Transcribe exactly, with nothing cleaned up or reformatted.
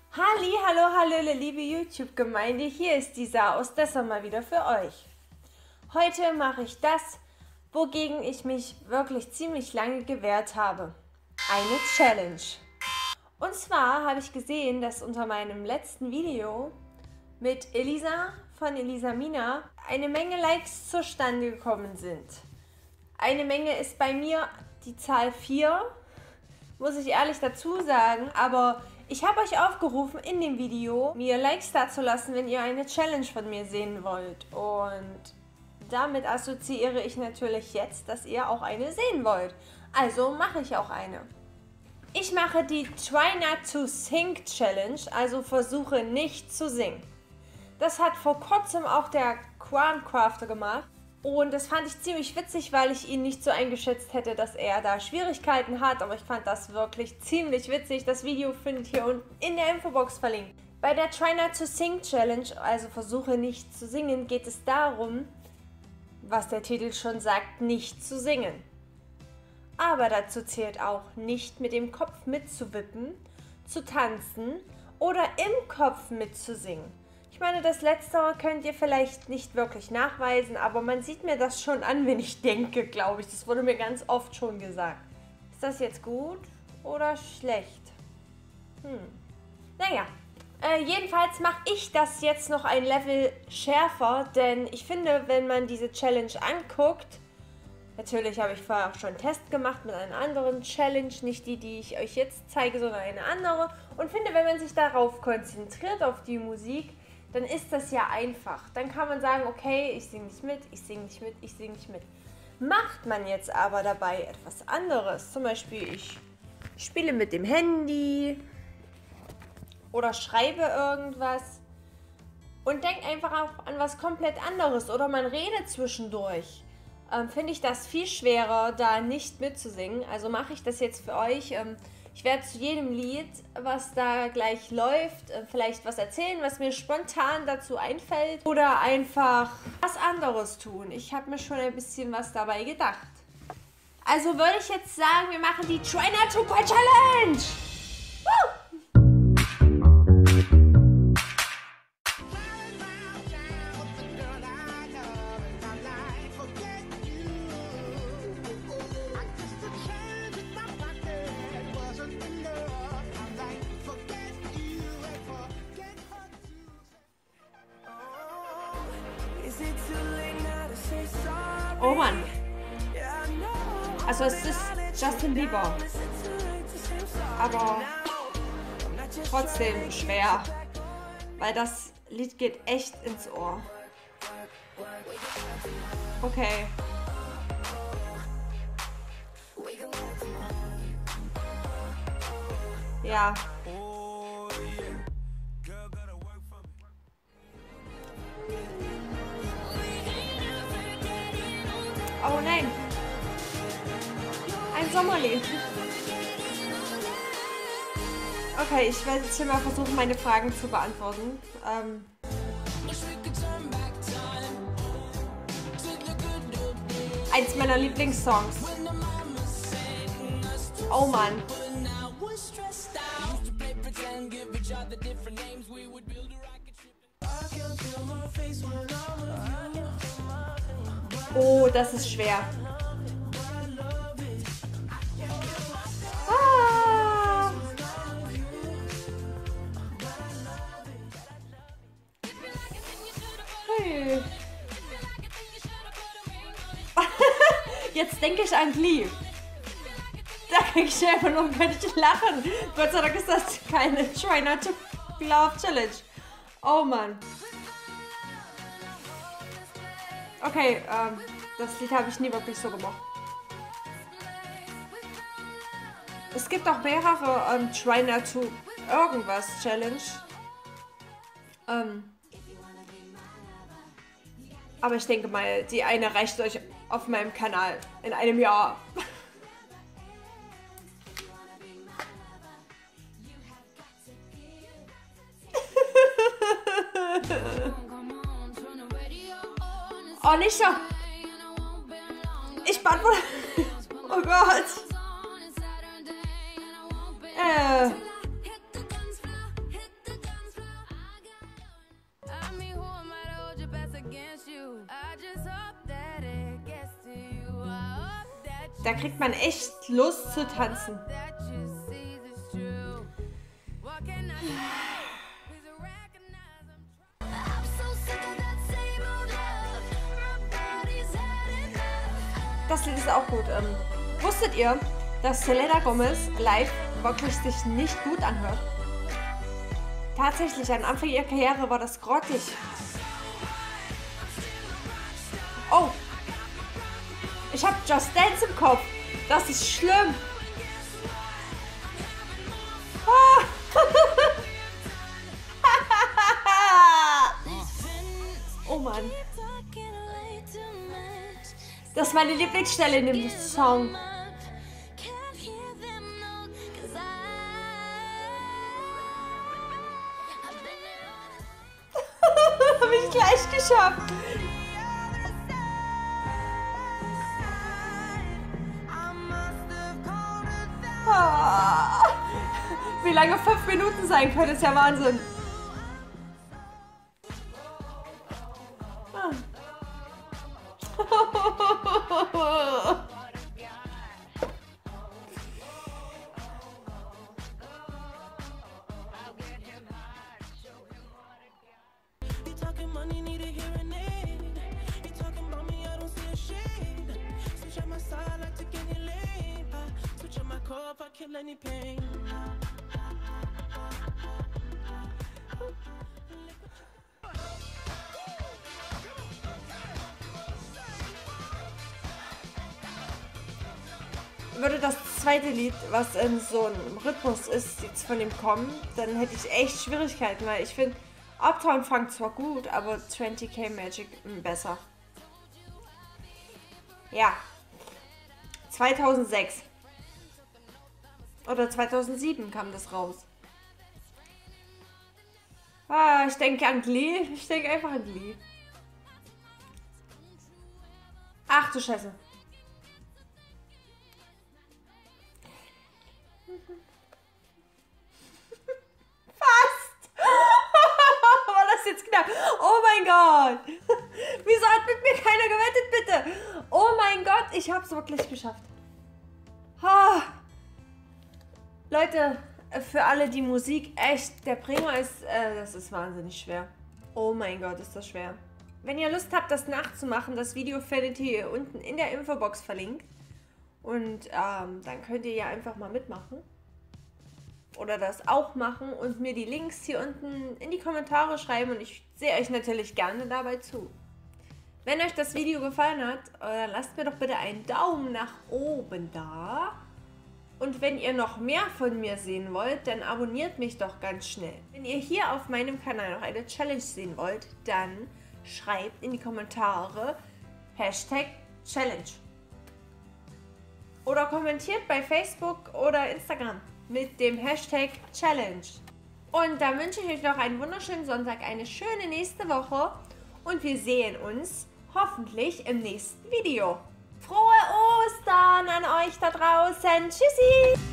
Halli, hallo, hallöle, liebe YouTube-Gemeinde, hier ist die Saus Dessau mal wieder für euch. Heute mache ich das, wogegen ich mich wirklich ziemlich lange gewehrt habe. Eine Challenge. Und zwar habe ich gesehen, dass unter meinem letzten Video mit Elisa von Elisamina eine Menge Likes zustande gekommen sind. Eine Menge ist bei mir die Zahl vier, muss ich ehrlich dazu sagen, aber ich habe euch aufgerufen, in dem Video mir Likes dazulassen, wenn ihr eine Challenge von mir sehen wollt. Und damit assoziiere ich natürlich jetzt, dass ihr auch eine sehen wollt. Also mache ich auch eine. Ich mache die Try Not to Sing Challenge, also versuche nicht zu singen. Das hat vor kurzem auch der Crown-Crafter gemacht. Und das fand ich ziemlich witzig, weil ich ihn nicht so eingeschätzt hätte, dass er da Schwierigkeiten hat. Aber ich fand das wirklich ziemlich witzig. Das Video findet ihr unten in der Infobox verlinkt. Bei der Try Not to Sing Challenge, also versuche nicht zu singen, geht es darum, was der Titel schon sagt, nicht zu singen. Aber dazu zählt auch, nicht mit dem Kopf mitzuwippen, zu tanzen oder im Kopf mitzusingen. Ich meine, das Letztere könnt ihr vielleicht nicht wirklich nachweisen, aber man sieht mir das schon an, wenn ich denke, glaube ich. Das wurde mir ganz oft schon gesagt. Ist das jetzt gut oder schlecht? Hm. Naja, äh, jedenfalls mache ich das jetzt noch ein Level schärfer, denn ich finde, wenn man diese Challenge anguckt, natürlich habe ich vorher auch schon einen Test gemacht mit einer anderen Challenge, nicht die, die ich euch jetzt zeige, sondern eine andere. Und finde, wenn man sich darauf konzentriert, auf die Musik, dann ist das ja einfach. Dann kann man sagen, okay, ich singe nicht mit, ich singe nicht mit, ich singe nicht mit. Macht man jetzt aber dabei etwas anderes, zum Beispiel ich spiele mit dem Handy oder schreibe irgendwas und denke einfach auch an was komplett anderes oder man redet zwischendurch, ähm, finde ich das viel schwerer, da nicht mitzusingen. Also mache ich das jetzt für euch. Ähm, Ich werde zu jedem Lied, was da gleich läuft, vielleicht was erzählen, was mir spontan dazu einfällt. Oder einfach was anderes tun. Ich habe mir schon ein bisschen was dabei gedacht. Also würde ich jetzt sagen, wir machen die Try Not to Cry Challenge! Woo! Oh Mann. Also es ist Justin Bieber. Aber trotzdem schwer. Weil das Lied geht echt ins Ohr. Okay. Ja. Oh nein. Ein Sommerlied. Okay, ich werde jetzt hier mal versuchen, meine Fragen zu beantworten. Ähm Eins meiner Lieblingssongs. Oh Mann. Oh, das ist schwer. Ah. Hey. Jetzt denke ich an Glee. Da kann ich einfach nur gar nicht lachen. Gott sei Dank ist das keine Try Not to Laugh Challenge. Oh Mann. Okay, ähm, das Lied habe ich nie wirklich so gemacht. Es gibt auch mehrere ähm, Try Not to irgendwas Challenge. Ähm, aber ich denke mal, die eine reicht euch auf meinem Kanal in einem Jahr. Oh, nicht so. Ich beantworte. Oh Gott. Äh. Da kriegt man echt Lust zu tanzen. Das Lied ist auch gut. Ähm, wusstet ihr, dass Selena Gomez live wirklich sich nicht gut anhört? Tatsächlich, am Anfang ihrer Karriere war das grottig. Oh, ich habe Just Dance im Kopf. Das ist schlimm. Ah. Oh Mann. Das ist meine Lieblingsstelle in dem Song. Habe ich gleich geschafft. Ah. Wie lange fünf Minuten sein können, ist ja Wahnsinn. Ah. Würde das zweite Lied, was in so einem Rhythmus ist, jetzt von ihm kommen, dann hätte ich echt Schwierigkeiten, weil ich finde, Uptown Funk zwar gut, aber zwanzig K Magic besser. Ja. zweitausendsechs. Oder zweitausendsieben kam das raus. Ah, ich denke an Glee. Ich denke einfach an Glee. Ach du Scheiße. Fast. War das jetzt knapp? Oh mein Gott. Wieso hat mit mir keiner gewettet, bitte? Oh mein Gott, ich habe es wirklich geschafft. Ha. Leute, für alle, die Musik echt der Bringer ist, äh, das ist wahnsinnig schwer. Oh mein Gott, ist das schwer. Wenn ihr Lust habt, das nachzumachen, das Video findet ihr hier unten in der Infobox verlinkt. Und ähm, dann könnt ihr ja einfach mal mitmachen. Oder das auch machen und mir die Links hier unten in die Kommentare schreiben. Und ich sehe euch natürlich gerne dabei zu. Wenn euch das Video gefallen hat, dann lasst mir doch bitte einen Daumen nach oben da. Und wenn ihr noch mehr von mir sehen wollt, dann abonniert mich doch ganz schnell. Wenn ihr hier auf meinem Kanal noch eine Challenge sehen wollt, dann schreibt in die Kommentare Hashtag Challenge. Oder kommentiert bei Facebook oder Instagram mit dem Hashtag Challenge. Und dann wünsche ich euch noch einen wunderschönen Sonntag, eine schöne nächste Woche und wir sehen uns hoffentlich im nächsten Video. Frohe Ostern an euch da draußen. Tschüssi!